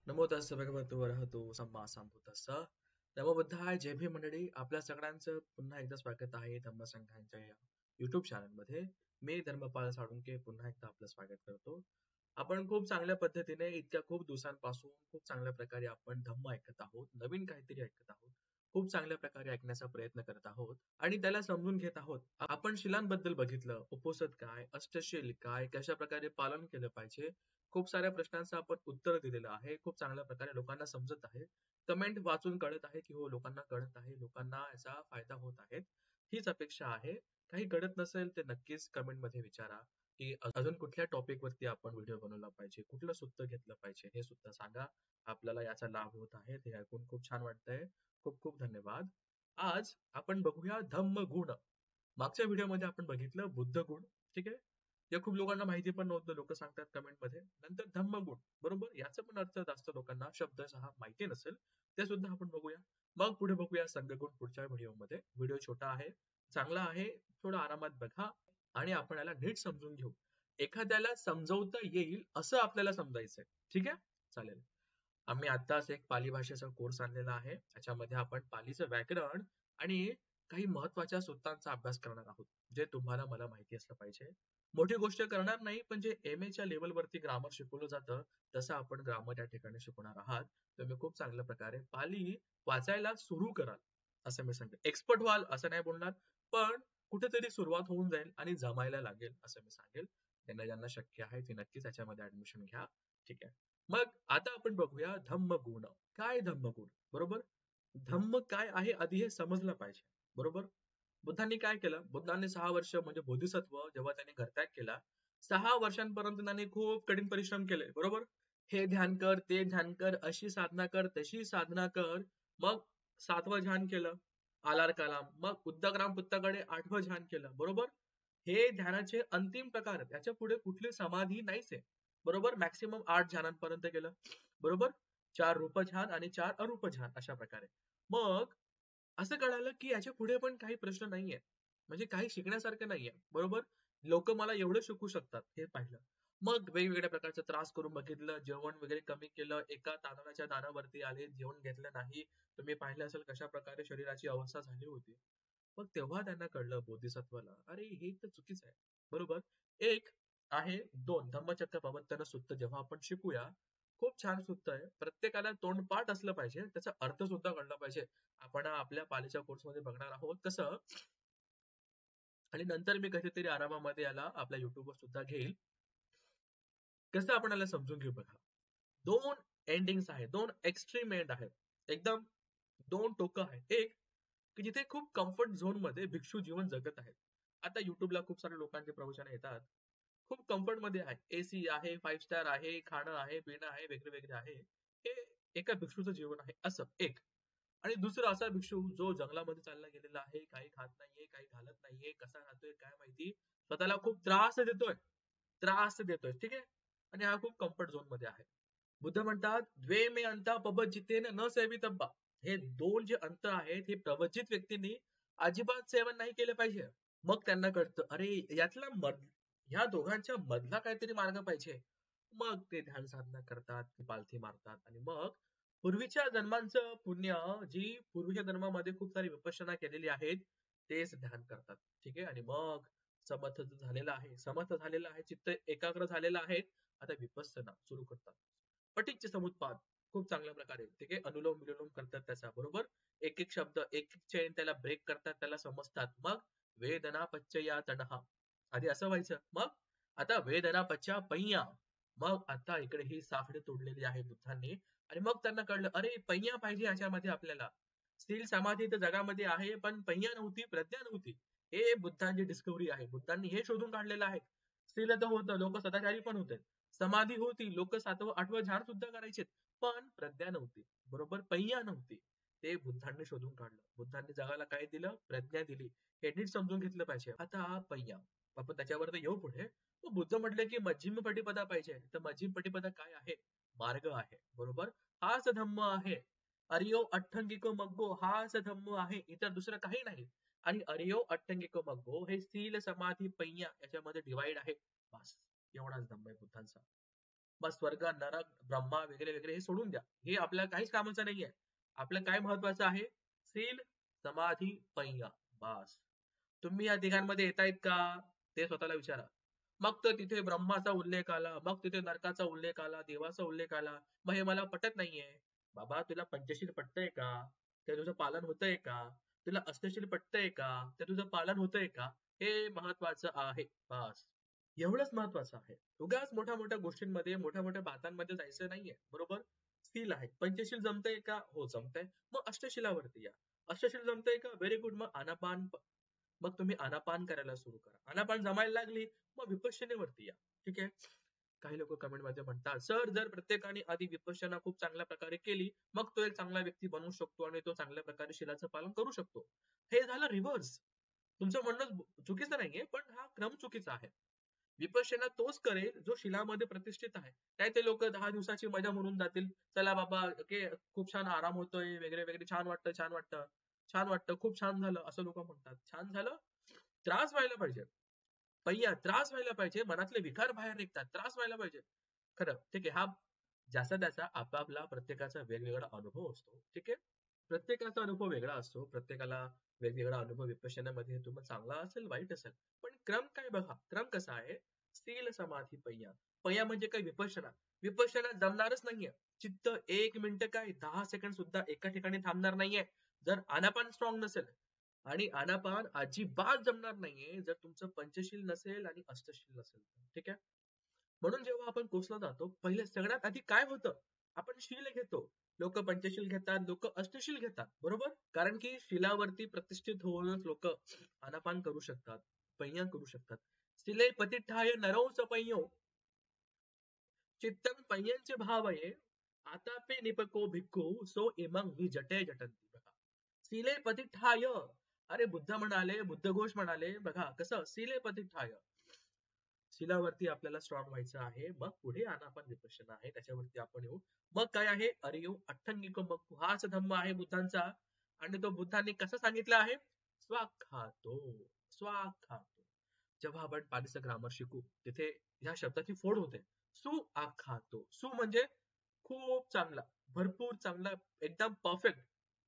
नमो तस्स भगवतो वरहतो सम्मा संबुद्धस्स. नमो बुद्धाय. जय भीम मंडळी. आपल्या सगळ्यांचं पुन्हा एकदा स्वागत आहे धम्मसंघांच्या या युट्यूब चॅनलमध्ये. मी धर्मपाल साळुंके पुन्हा एकदा आपलं स्वागत करतो. आपण खूप चांगल्या पद्धतीने इतक्या खूप दिवसांपासून खूप चांगल्या प्रकारे आपण धम्म ऐकत आहोत, नवीन काहीतरी ऐकत आहोत, खूप चांगल्या प्रकारे ऐकण्याचा प्रयत्न करत आहोत आणि त्याला समजून घेत आहोत. आपण शिलांबद्दल बघितलं, उपोषण काय, अष्टशील काय, कशा प्रकारे पालन केलं पाहिजे. खूप साऱ्या प्रश्नांचं आपण उत्तर दिलेलं आहे. खूप चांगल्या प्रकारे लोकांना समजत आहे. कमेंट वाचून कळत आहे की हो, लोकांना कळत आहे, लोकांना याचा फायदा होत आहे. हीच अपेक्षा आहे. काही कळत नसेल ते नक्कीच कमेंट मध्ये विचारा की अजून कुठल्या टॉपिक वरती आपण व्हिडिओ बनवला पाहिजे, कुठलं सूत्र घेतलं पाहिजे, हे सुद्धा सांगा. आपल्याला याचा लाभ होत आहे, हे ऐकून खूप छान वाटतंय. खूप खूप धन्यवाद. आज आपण बघूया धम्म गुण. मागच्या व्हिडिओमध्ये आपण बघितलं बुद्ध गुण. ठीक आहे. हे खूप लोकांना माहिती पण नव्हतं. लोक सांगतात कमेंट मध्ये. नंतर धम्मगुण, बरोबर, याचा पण अर्थ जास्त लोकांना शब्दशः माहिती नसेल, ते सुद्धा आपण बघूया. मग पुढे बघूया संघगुण पुढच्या व्हिडिओमध्ये. व्हिडिओ छोटा आहे, चांगला आहे, थोडा आरामात बघा आणि आपण याला नीट समजून घेऊ. एखाद्याला समजवता येईल असं आपल्याला समजायचंय. ठीक आहे, चालेल. आम्ही आताच एक पाली भाषेचा कोर्स आणलेला आहे. त्याच्यामध्ये आपण पालीचं व्याकरण आणि काही महत्वाच्या सूत्रांचा अभ्यास करणार आहोत, जे तुम्हाला मला माहिती असलं पाहिजे. मोठी गोष्ट करणार नाही, पण जे MA च्या लेवल वरती ग्रामर शिकवलं जातं तसं आपण ग्रामर या ठिकाणी शिकवणार आहात. तुम्ही खूप चांगल्या प्रकारे पाली वाचायला सुरू कराल असं मी सांगेन. एक्सपर्ट व्हाल असं नाही बोलणार, पण कुठेतरी सुरुवात होऊन जाईल आणि जमायला लागेल असं मी सांगेल. त्यांना ज्यांना शक्य आहे ते नक्कीच त्याच्यामध्ये ऍडमिशन घ्या. ठीक आहे. मग आता आपण बघूया धम्मगुण. काय धम्मगुण, बरोबर? धम्म काय आहे आधी हे समजलं पाहिजे, बरोबर? बुद्धांनी काय केलं? बुद्धांनी 6 वर्ष म्हणजे बोधिसत्व जेव्हा त्यांनी घरत्याग केला, 6 वर्षांपर्यंत त्यांनी खूप कठीण परिश्रम केले, बरोबर? हे ध्यान कर, ते ध्यान कर, अशी साधना कर, तशी साधना कर. मग 7वं ध्यान केलं, आलार कलाम. मग उद्दग्राम पुत्ताकडे 8वं ध्यान केलं, बरोबर? हे ध्यानाचे अंतिम प्रकार, त्याच्या पुढे कुठली समाधी नाहीच आहे, बरोबर? मॅक्सिमम 8 ध्यानांपर्यंत केलं, बरोबर? 4 रूप ध्यान आणि 4 अरूप ध्यान अशा प्रकारे. मग असं कळालं की याच्या पुढे पण काही प्रश्न नाहीये, म्हणजे काही शिकण्यासारखं नाहीये, बरोबर? लोक मला एवढं शिकू शकतात हे पाहिलं. मग वेगवेगळ्या प्रकारचा त्रास करून बघितलं, जेवण वगैरे कमी केलं, एका तांदळाच्या दाण्यावरती आले, जेवण घेतलं नाही. तुम्ही पाहिलं असेल कशा प्रकारे शरीराची अवस्था झाली होती. मग तेव्हा त्यांना कळलं बोधिसत्वाला, अरे हे तर चुकीचं आहे, बरोबर? एक आहे, दोन धम्मचक्र प्रवर्तन सूत्र जेव्हा आपण शिकूया, खूप छान सूत्र आहे. प्रत्येकाला तोंडपाठ असलं पाहिजे, त्याचा अर्थ सुद्धा कळला पाहिजे. आपण आपल्या पालीच्या कोर्समध्ये बघणार आहोत कसं, आणि नंतर मी कधीतरी आरामामध्ये याला आपल्या युट्यूबवर सुद्धा घेईल. कसं आपण याला समजून घेऊ बघा. दोन एंडिंग्स आहेत, दोन एक्स्ट्रीम एंड आहेत, एकदम दोन टोकं आहेत. एक की जिथे खूप कम्फर्ट झोन मध्ये भिक्षू जीवन जगत आहेत. आता युट्यूबला खूप सारे लोकांचे प्रवचन येतात, खूप कम्फर्ट मध्ये आहे, AC आहे, 5 स्टार आहे, खाणं आहे, पिणं आहे, वेगळे वेगळे आहे. हे एका भिक्षूचं जीवन आहे असं एक. आणि दुसरा असा भिक्षू जो जंगलामध्ये चालला गेलेला आहे, काही खात नाहीये, काही घालत नाहीये, कसा राहतोय काय माहिती, स्वतःला खूप त्रास देतोय, ठीक आहे. आणि हा खूप कम्फर्ट झोन मध्ये आहे. बुद्ध म्हणतात द्वे मे अंता पबजितेन न सेवितब्बा. हे दोन जे अंत आहेत हे प्रवचित व्यक्तींनी अजिबात सेवन नाही केले पाहिजे. मग त्यांना कळतं, अरे यातला ह्या दोघांच्या मधला काहीतरी मार्ग पाहिजे. मग ते ध्यान साधना करतात, पालथी मारतात आणि मग पूर्वीच्या जन्मांचं पुण्य, जी पूर्वीच्या जन्मामध्ये खूप सारी विपश्यना केलेली आहेत, तेच ध्यान करतात. ठीक आहे. आणि मग समर्थ झालेलं आहे, चित्त एकाग्र झालेलं आहे. आता विपස්සना सुरू करतात. पटीच्य समुत्पाद खूप चांगल्या प्रकारे, ठीक आहे, अनुलोम विलोम करतात त्याचा, बरोबर? एक एक शब्द, एक एक चैन त्याला ब्रेक करतात, त्याला समजतात. मग वेदना पच्चया तणहा, आधी असं व्हायचं, मग आता वेदना पच्च्या पय्या. मग आता इकडे ही साखळी तोडलेली आहे बुद्धांनी. आणि मग त्यांना कळलं, अरे पय्या पाहिजे याच्यामध्ये आपल्याला. स्थिर समाधी तर जगामध्ये आहे, पण पय्या नव्हती, प्रज्ञा नव्हती. हे बुद्धांची डिस्कव्हरी आहे. बुद्धांनी हे शोधून काढलेलं आहे. स्त्रीला तर होतं, लोक सदाचारी पण होते, समाधी होती, लोक 7वं 8वं ध्यान सुद्धा करायचे, पण प्रज्ञा नव्हती, बरोबर? पय्या नव्हती. ते बुद्धांनी शोधून काढलं. बुद्धांनी जगाला काय दिलं? प्रज्ञा दिली. हे नीट समजून घेतलं पाहिजे. आता पय्या, आपण त्याच्यावर तर येऊ पुढे. मग बुद्ध म्हटले की मध्यम पटिपदा पाहिजे, तर मध्यम पटिपदा काय आहे? मार्ग आहे, बरोबर? हाच धम्म आहे. अरियो अठ्ठंगिको मग्गो हाच धम्म आहे, इतर दुसरं काही नाही. आणि अरियो अठ्ठंगिको मग्गो हे सील समाधी पय्या याच्यामध्ये डिवाइड आहे. बस एवढाच धम्म आहे बुद्धांचा. मग स्वर्ग, नरक, ब्रह्मा वगैरे वगैरे हे सोडून द्या. हे आपल्या काहीच कामाचं नाहीये. आपलं काय महत्वाचं आहे? शील, समाधी, पय्या. बास. तुम्ही या तिघांमध्ये येतायत का? ते स्वतःला विचारा. मग तर तिथे ब्रह्माचा उल्लेख आला, मग तिथे नरकाचा उल्लेख आला, देवाचा उल्लेख आला. मग हे मला पटत नाहीये. बाबा तुला पंचशील पटतंय का? ते तुझं पालन होतंय का? तुला अष्टशील पटतंय का? ते तुझं पालन होतंय का? हे महत्वाचं आहे. बास. एवढंच महत्वाचं आहे. उगाच मोठ्या-मोठ्या गोष्टींमध्ये, मोठ्या-मोठ्या बातांमध्ये जायचं नाहीये. बरोबर? शील आहे. पंचशील जमतंय का? हो जमतंय. मग अष्टशिलावरती या. अष्टशील जमतंय का? Very good. मग आनापान मग तुम्ही आनापान करायला सुरू करा. आनापान जमायला लागली, मग विपश्यनेवरती या. ठीक आहे? काही लोक कमेंटमध्ये म्हणतात, "सर जर प्रत्येकाने आधी विपश्यना खूप चांगल्या प्रकारे केली, मग तो एक चांगला व्यक्ती बनू शकतो आणि तो चांगल्या प्रकारे शीलाचं पालन करू शकतो." हे झालं रिव्हर्स. तुमचं म्हणणं चुकीचं नाहीये, पण हा क्रम चुकीचा आहे. विपश्यना तोच करेल जो शिलामध्ये प्रतिष्ठित आहे. काय ते लोक 10 दिवसाची मजा म्हणून जातील. चला बाबा ओके खूप छान आराम होतोय वगैरे वगैरे छान वाटतं, छान वाटतं. छान वाटतं, खूप छान झालं असं लोक म्हणतात. छान झालं? त्रास व्हायला पाहिजे. पय्या त्रास व्हायला पाहिजे. मनातले विकार बाहेर निघतात. त्रास व्हायला पाहिजे. खरं ठीक आहे. हा ज्याचा त्याचा आपापला प्रत्येकाचा वेगवेगळा अनुभव असतो. ठीक आहे? प्रत्येकाचा अनुभव वेगळा असतो. प्रत्येकाला वेगवेगळा अनुभव विपश्यनामध्ये येतो. मग चांगला असेल, वाईट असेल. पण क्रम काय बघा. क्रम कसा आहे? शील, समाधी, पय्या. पय्या म्हणजे काय? विपश्यना. विपश्यना जमणारच नाहीये. चित्त 1 मिनिटं काय 10 सेकंड सुद्धा एका ठिकाणी थांबणार नाहीये. जर आनापान स्ट्रॉंग नसेल आणि आनापान अजिबात जमणार नाहीये जर तुमचं पंचशील नसेल आणि अष्टशील नसेल. ठीक आहे? म्हणून जेव्हा आपण कोर्सला जातो, पहिले सगळ्यात आधी काय होतं? आपण शील घेतो. लोक पंचशील घेतात, लोक अष्टशील घेतात. बरोबर? कारण की शिलावरती प्रतिष्ठित होऊनच लोक आनापान करू शकतात, पय्या करू शकतात. "शिले पतिठाय नरौ पय्यो, चित्तम पय्यांचे भावये, आतापे निपको भिक्खू, सो इमं हि जटे जटंती." बघा. "शिले पतिठाय." अरे बुद्ध म्हणाले, बुद्धघोष म्हणाले, बघा कसं "शिले पतिठाय." शिलावरती आपल्याला स्ट्रॉंग व्हायचं आहे. मग पुढे आनापान विपश्यना आहे. त्याच्यावरती आपण येऊ. मग काय आहे? अरियो अठ्ठंगिको मग्गू हाच धम्म आहे बुद्धांचा. आणि तो बुद्धांनी कसं सांगितलं आहे? स्वाखातो. स्वाखातो. जेव्हा आपण पालीचं ग्रामर शिकू, तिथे ह्या शब्दाची फोड होते. सुआखातो. सु म्हणजे खूप चांगला, भरपूर चांगला, एकदम परफेक्ट.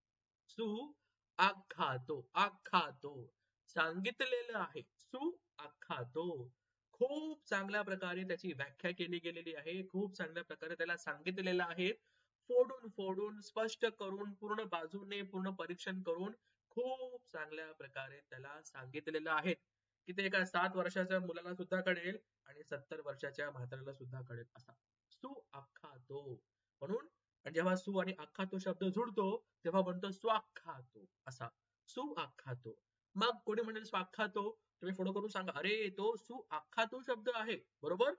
सुआखातो. आखातो. सांगितलेलं आहे. सुआखातो. खूप चांगल्या प्रकारे त्याची व्याख्या केली गेलेली आहे. खूप चांगल्या प्रकारे त्याला सांगितलेलं आहे. फोडून फोडून स्पष्ट करून पूर्ण बाजूने पूर्ण परीक्षण करून खूप चांगल्या प्रकारे त्याला सांगितलेलं आहे की ते एका 7 वर्षाच्या मुलाला सुद्धा कळेल आणि 70 वर्षाच्या म्हाताऱ्याला सुद्धा कळेल असा सु अख्खा तो. म्हणून आणि जेव्हा सु आणि अख्खा तो शब्द जुळतो तेव्हा म्हणतो स्वाख्खातो असा सुआख्खातो. मग कोणी म्हणेल स्वाख्खातो, तुम्ही फोटो करून सांगा अरे तो सुआख्खातो शब्द आहे. बरोबर?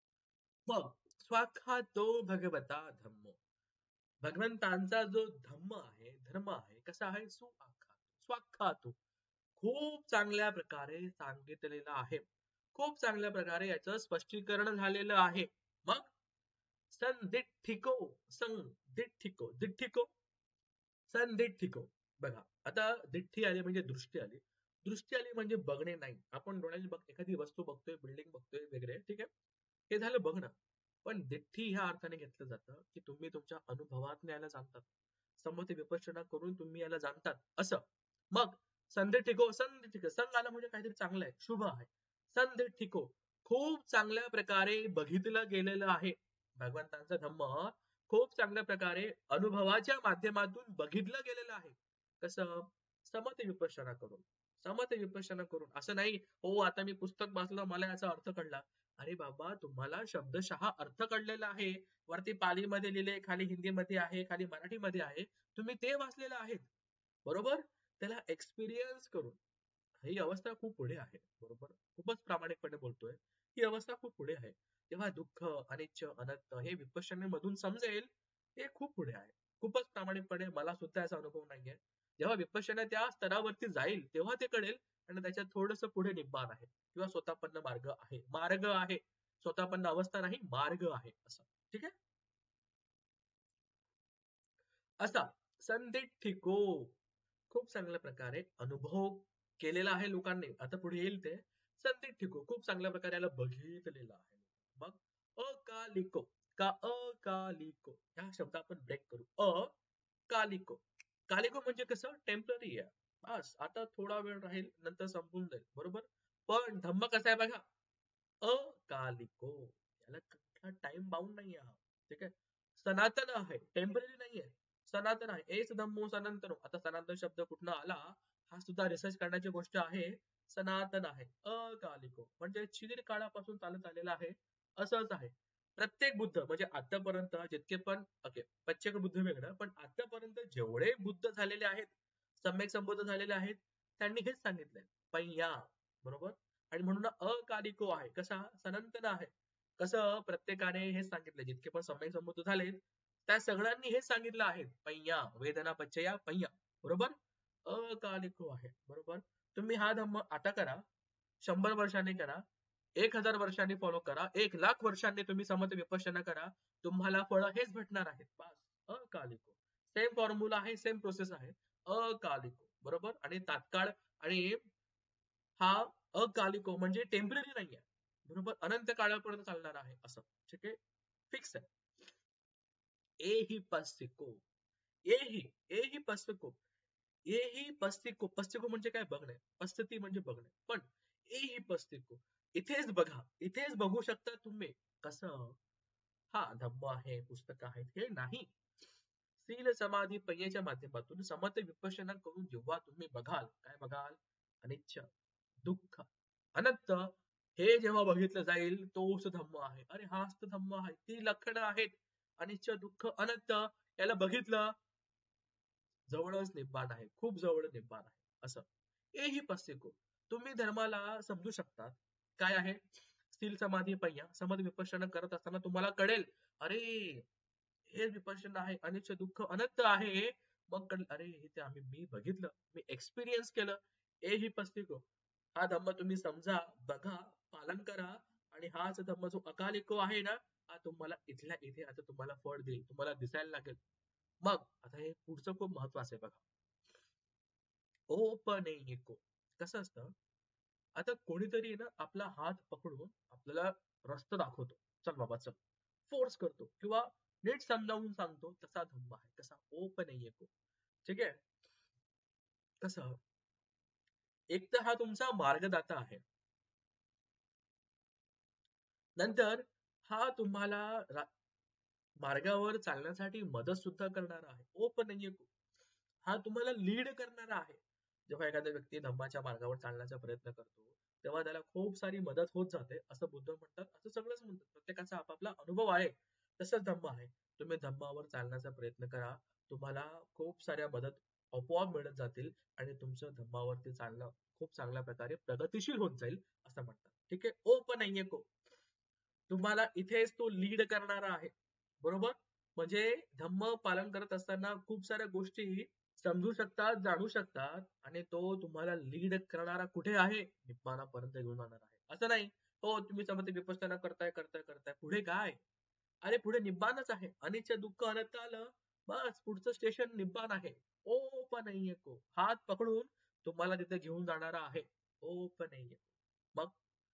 मग स्वाख्खातो भगवता धम्म. भगवंतांचा जो धम्म आहे, धर्म आहे, कसा आहे? सुआख्खातो. स्वाख्खातो. खूप चांगल्या प्रकारे सांगितलेलं आहे. खूप चांगल्या प्रकारे याचं स्पष्टीकरण झालेलं आहे. मग संदिठ्ठिको, संदिठ्ठिको, दिठ्ठिको, संदिठ्ठिको. बघा, आता दिठ्ठी आली म्हणजे दृष्टी आली. दृष्टी आली म्हणजे बघणे नाही. आपण डोळ्याने एखादी वस्तू बघतोय, बिल्डिंग बघतोय वगैरे, ठीक आहे? हे झालं बघणं. पण दिठ्ठी ह्या अर्थाने घेतलं जातं, की तुम्ही तुमच्या अनुभवातून याला जाणतात. समती विपश्यना करून तुम्ही याला जाणतात असं. मग संदिठ्ठिको, संदिठ्ठिको, संग आलं म्हणजे काहीतरी चांगलं आहे, शुभ आहे. संदिठ्ठिको, खूप चांगल्या प्रकारे बघितलं गेलेलं आहे. भगवंतांचा धम्म खूप चांगल्या प्रकारे अनुभवाच्या माध्यमातून बघितलं गेलेलं आहे. कसं? समते विपश्यना करून. समते विपश्यना करून. असं नाही, हो आता मी पुस्तक वाचलं, मला याचा अर्थ कळला. अरे बाबा, तुम्हाला शब्दशः अर्थ कळलेला आहे. वरती पालीमध्ये लिहिले, खाली हिंदीमध्ये आहे, खाली मराठीमध्ये आहे. तुम्ही ते वाचलेलं आहे. बरोबर? त्याला एक्सपिरियन्स करून. ही अवस्था खूप पुढे आहे. बरोबर? खूपच प्रामाणिकपणे बोलतोय. ही अवस्था खूप पुढे आहे. तेव्हा दुःख, अनिच्छ, अनंत हे विपश्यनेमधून समजेल, हे खूप पुढे आहे. खूपच प्रामाणिकपणे मला सुद्धा याचा अनुभव नाहीये. जेव्हा विपश्यना त्या स्तरावरती जाईल, तेव्हा ते कळेल आणि त्याच्यात थोडंसं पुढे निब्बाण आहे किंवा स्वतःपन्न मार्ग आहे. मार्ग आहे. स्वतःपन्न अवस्था नाही, मार्ग आहे असं. ठीक आहे? असा संदिठ्ठिको. खूप चांगल्या प्रकारे अनुभव केलेला आहे लोकांनी. आता पुढे येईल ते. संदिठ्ठिको खूप चांगल्या प्रकारे याला बघितलेलं आहे. मग अकालिको. का अकालिको. ह्या शब्द आपण ब्रेक करू. अकालिको. कालिको म्हणजे कसं टेम्पररी आहे. बस आता थोडा वेळ राहील नंतर संपून जाईल. बरोबर. पण धम्म कसा आहे बघा. अकालिको. याला कुठला टाइम बाउंड नाही आहे. ठीक आहे. सनातन आहे. टेम्पररी नाहीये. सनातन आहे. एस धम्मो सनातनो. आता सनातन शब्द कुठनं आला हा सुद्धा रिसर्च करण्याची गोष्ट आहे. सनातन आहे. अकालिको म्हणजे चिर काळापासून चालत आलेला आहे. असंच आहे. प्रत्येक बुद्ध म्हणजे आतापर्यंत जितके पण ओके प्रत्येक बुद्ध वेगळं पण आतापर्यंत जेवढे बुद्ध झालेले आहेत सम्यक संबोध झालेले आहेत त्यांनी हेच सांगितलंय पय्या बरोबर आणि म्हणून अकालिको आहे कसा सनातन आहे कसं प्रत्येकाने हेच सांगितलं जितके पण सम्यक संबोध झाले त्या सगळ्यांनी हेच सांगितलं आहे पय्या वेदना पच्चया पय्या बरोबर अकालिको आहे बरोबर तुम्ही हा धम्म आता करा 100 वर्षांनी करा 1000 वर्षांनी फॉलो करा 1,00,000 वर्षांनी तुम्ही समत विपश्यना करा तुम्हाला फळ हेच भेटणार आहेत बस अकालिको सेम फॉर्म्युला आहे सेम प्रोसेस आहे अकालिको बरोबर आणि तात्काळ आणि हा अकालिको म्हणजे टेम्पररी नाहीये बरोबर अनंत काळापर्यंत चालणार आहे असं ठीक आहे फिक्स आहे ए ही पस्तिको ए ही पस्तिको ए ही पस्तिको पस्तिको म्हणजे काय बघणे पस्तिती म्हणजे बघणे पण ए ही पस्तिको इथेच बघा इथेच बघू शकता तुम्ही कसं हा धम्म आहे पुस्तक आहेत हे नाही शील समाधी पय्येच्या माध्यमातून समत विपश्यना करून जेव्हा तुम्ही बघाल काय बघाल अनिच्छ दुःख अनंत हे जेव्हा बघितलं जाईल तोच धम्म आहे अरे हाच तर धम्म आहे ती लक्षणं आहेत अनिच्छ दुःख अनंत याला बघितलं जवळच निब्बाण आहे खूप जवळ निब्बाण आहे असं ए ही पस्तिको तुम्ही धर्माला समजू शकतात काय आहे स्थिर समाधी पय्या समध विपश्यना करत असताना तुम्हाला कळेल अरे हे विपश्यना आहे अनिच्छ दुःख अनंत आहे मग कळेल अरे हे ते मी बघितलं मी एक्सपिरियन्स केलं ए ही पस्तिको हा धम्म तुम्ही समजा बघा पालन करा आणि हाच धम्म जो अकालिको आहे ना हा तुम्हाला इथल्या इथे आता तुम्हाला फळ देईल तुम्हाला दिसायला लागेल मग आता हे पुढचं खूप महत्वाचं आहे बघा ओपनेको कसं असतं आता कोणीतरी ना आपला हात पकडून आपल्याला रस्ता दाखवतो चल बाबा चल फोर्स करतो किंवा नीट समजावून सांगतो तसा धम्म आहे कसा ओपनेको ठीक आहे कसं एक तर हा तुमचा मार्गदाता आहे नंतर हा तुम्हाला मार्गावर चालण्यासाठी मदत सुद्धा करणारा आहे ओपनेको हा तुम्हाला लीड करणारा आहे जेव्हा एखादा व्यक्ती धम्माच्या मार्गावर चालण्याचा प्रयत्न करतो तेव्हा त्याला खूप सारी मदत होत जाते असं बुद्ध म्हणतात असं सगळंच म्हणतात प्रत्येकाचा आपापला अनुभव आहे तसंच धम्म आहे तुम्ही धम्मावर चालण्याचा प्रयत्न करा तुम्हाला खूप साऱ्या मदत आपोआप मिळत जातील आणि तुमचं धम्मावरती चालणं खूप चांगल्या प्रकारे प्रगतिशील होत जाईल असं म्हणतात ठीक आहे ओपन को तुम्हाला इथेच तो लीड करणारा आहे बरोबर म्हणजे धम्म पालन करत असताना खूप साऱ्या गोष्टी समजू शकतात जाणू शकतात आणि तो तुम्हाला लीड करणारा कुठे आहे निब्बाणापर्यंत घेऊन जाणार आहे असं नाही हो तुम्ही समज विपश्यना करताय पुढे काय अरे पुढे निब्बाणच आहे अनिच्छ दुःख अनंत आलं बस पुढचं स्टेशन निब्बाण आहे ओ पण नाहीये को हात पकडून तुम्हाला तिथे घेऊन जाणारा आहे ओ पण नाहीये मग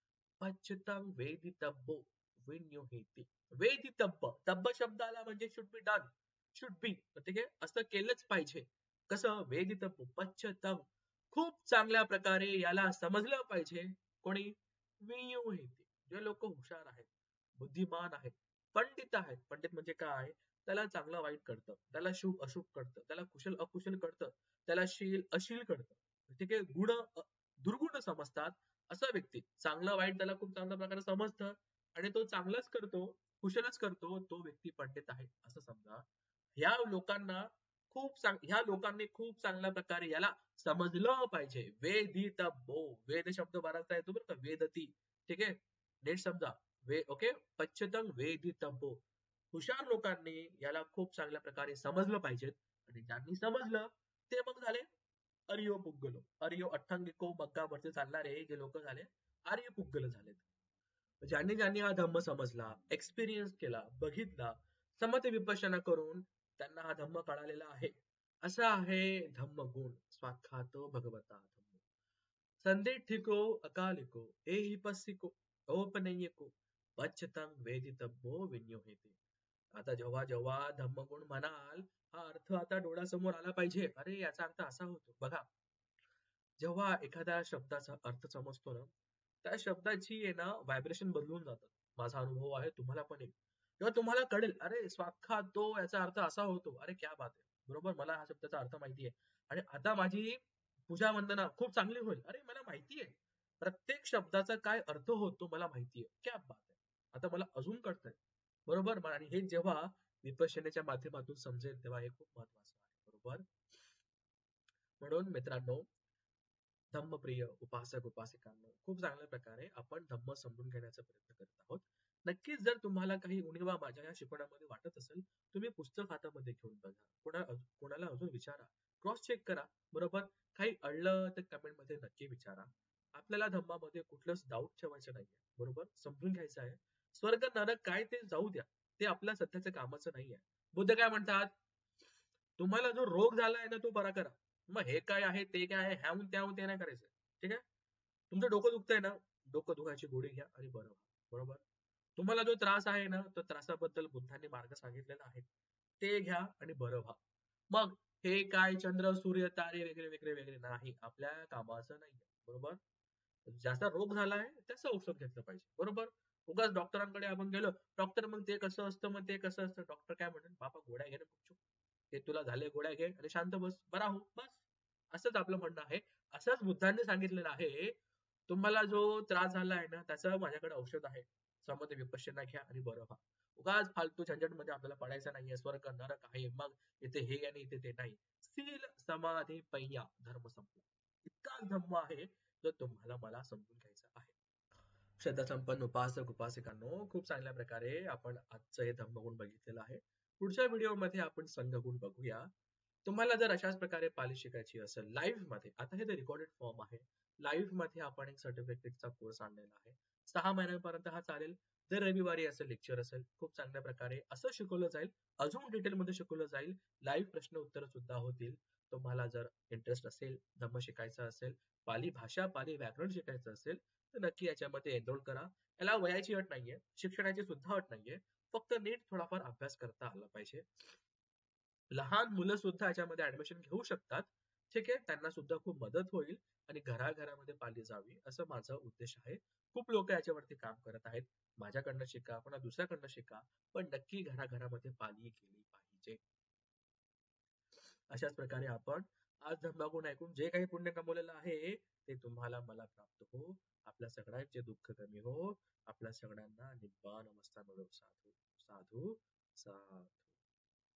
पश्चितम वेदितब्बो विन्युहेती वेदितब्ब तब्ब शब्दाला म्हणजे should be done should be ठीक आहे असं केलंच पाहिजे कसं वेदितब्बो पश्चितम खूप चांगल्या प्रकारे याला समजलं पाहिजे कोणी विन्युहेती जे लोक हुशार आहेत बुद्धिमान आहेत पंडित आहेत पंडित म्हणजे काय त्याला चांगलं वाईट कळतं त्याला शुभ अशुभ कळतं त्याला कुशल अकुशल कळतं त्याला शील अशील कळतं ठीक आहे गुण दुर्गुण समजतात असा व्यक्ती चांगलं वाईट त्याला खूप चांगल्या प्रकारे समजतं आणि तो चांगलाच करतो कुशलच करतो तो व्यक्ती पंडित आहे असं समजा ह्या लोकांना ह्या लोकांनी खूप चांगल्या प्रकारे याला समजलं पाहिजे वेदितब्बो वेद शब्द बराचसा येतो बरं का वेदती ठीक आहे नीट समजा ओके पश्चितम वेदितब्बो हुशार लोकांनी याला खूप चांगल्या प्रकारे समजलं पाहिजे आणि ज्यांनी समजलं ते मग झाले अर्यो पुग्गलो अर्यो अठ्ठांगिको मग्गावरती चालणारे जे लोक झाले आर्य पुग्गल झाले ज्यांनी ज्यांनी हा धम्म समजला एक्सपिरियन्स केला बघितला समत विपश्यना करून त्यांना हा धम्म कळालेला आहे असा आहे धम्म गुण स्वाख्यात भगवता धम्म संदिठिको अकालिको एहि पस्सिको औपनय्यको पच्यतं वेदितब्बो विन्योहेते आता जेव्हा जेव्हा धम्मगुण म्हणाल, हा अर्थ आता डोळ्यासमोर आला पाहिजे. अरे याचा अर्थ असा होतो बघा. जेव्हा एखाद्या शब्दाचा अर्थ समजतो ना, त्या शब्दाची आहे ना व्हायब्रेशन बदलून जातात. माझा अनुभव आहे, तुम्हाला पण येईल. तेव्हा तुम्हाला कळेल, अरे स्वाक्षात तो याचा अर्थ असा होतो. अरे क्या बात आहे. बरोबर, मला हा शब्दाचा अर्थ माहिती आहे. आणि आता माझी पूजा वंदना खूप चांगली होईल. अरे मला माहिती आहे. प्रत्येक शब्दाचा काय अर्थ होतो मला माहिती आहे. क्या बात आहे. आता मला अजून कळतंय. बरोबर, आणि हे जेव्हा विपश्यनेच्या माध्यमातून समजेल तेव्हा हे खूप महत्वाचं आहे. बरोबर. म्हणून मित्रांनो, धम्मप्रिय उपासक उपासिकांनो, खूप चांगल्या प्रकारे आपण धम्म समजून घेण्याचा प्रयत्न करत आहोत. नक्कीच जर तुम्हाला काही उणिवा माझ्या या शिकवण्यामध्ये वाटत असेल, तुम्ही पुस्तक हातामध्ये घेऊन बघा. कोणाला अजून विचारा, क्रॉस चेक करा. बरोबर. काही अडलं तर कमेंट मध्ये नक्की विचारा. आपल्याला धम्मामध्ये कुठलंच डाऊट ठेवायचं नाहीये. बरोबर, समजून घ्यायचं आहे. स्वर्ग नरक काय ते जाऊ द्या, ते आपल्या सध्याच्या कामाचं नाहीये. बुद्ध काय म्हणतात, तुम्हाला जो रोग झालाय ना तो बरा करा. मग हे काय आहे, ते काय आहे, ह्याहून त्याहून ते नाही करायचं. ठीक आहे. तुमचं डोकं दुखतंय ना, डोकं दुखायची गोळी घ्या आणि बरं व्हा. बरोबर. तुम्हाला जो त्रास आहे ना, तो त्रासाबद्दल बुद्धांनी मार्ग सांगितलेला आहे. ते घ्या आणि बरं व्हा. मग हे काय चंद्र, सूर्य, तारे वगैरे वगैरे वगैरे नाही, आपल्या कामाचं नाहीये. बरोबर. ज्याचा रोग झालाय त्याचं औषध घेतलं पाहिजे. बरोबर. उगाच डॉक्टरांकडे आपण गेलो, डॉक्टर मग ते कसं असतं, मग ते कसं असतं, डॉक्टर काय म्हणेल, बाबा गोळ्या घे ना गुपचूप. ते तुला झाले, गोळ्या घे आणि शांत बस, बरा हो, बस. असंच आपलं म्हणणं आहे. असंच बुद्धांनी सांगितलेलं आहे. तुम्हाला जो त्रास झाला आहे ना, त्याचं माझ्याकडे औषध आहे. स्वमध्ये विपश्यना घ्या आणि बरं व्हा. उगाच फालतू झंझटमध्ये आपल्याला पडायचं नाहीये. स्वर्ग नरक आहे, मग इथे हे आणि इथे ते नाही. सील समाधी पय्या धर्म संपला. इतकाच धम्म आहे जो तुम्हाला मला समजून घ्यायचा आहे. श्रद्धासंपन्न उपासक उपासिकांनो, खूप चांगल्या प्रकारे आपण आजचं हे धम्मगुण बघितलेलं आहे. पुढच्या व्हिडिओमध्ये आपण संघगुण बघूया. तुम्हाला जर अशाच प्रकारे पाली शिकायची असेल लाईव्ह मध्ये, आता हे रेकॉर्डेड फॉर्म आहे, लाईव्ह मध्ये आपण एक सर्टिफिकेटचा कोर्स आणलेला आहे. 6 महिन्यांपर्यंत हा चालेल. दर रविवारी असेल लेक्चर असेल, खूप चांगल्या प्रकारे असं शिकवलं जाईल. अजून डिटेलमध्ये शिकवलं जाईल. लाईव्ह प्रश्न उत्तर सुद्धा होतील. तुम्हाला जर इंटरेस्ट असेल, धम्म शिकायचा असेल, पाली भाषा पाली व्याकरण शिकायचं असेल, तर नक्की याच्यामध्ये एनरोल करा. याला वयाची अट नाहीये, शिक्षणाची सुद्धा अट नाहीये. फक्त नीट थोडाफार अभ्यास करता आला पाहिजे. लहान मुलं सुद्धा याच्यामध्ये ऍडमिशन घेऊ शकतात. ठीक आहे, त्यांना सुद्धा खूप मदत होईल आणि घराघरामध्ये पाली जावी असं माझा उद्देश आहे. खूप लोक याच्यावरती काम करत आहेत. माझ्याकडनं शिका, पुन्हा दुसऱ्याकडनं शिका, पण नक्की घराघरामध्ये पाली केली पाहिजे. अशाच प्रकारे आपण आज धम्मागुण ऐकून जे काही पुण्य कमवलेलं आहे ते तुम्हाला मला प्राप्त हो. आपल्या सगळ्यांचे दुःख कमी हो. आपल्या सगळ्यांना निब्बाण अवस्था मिळो. साधू साधू साधू.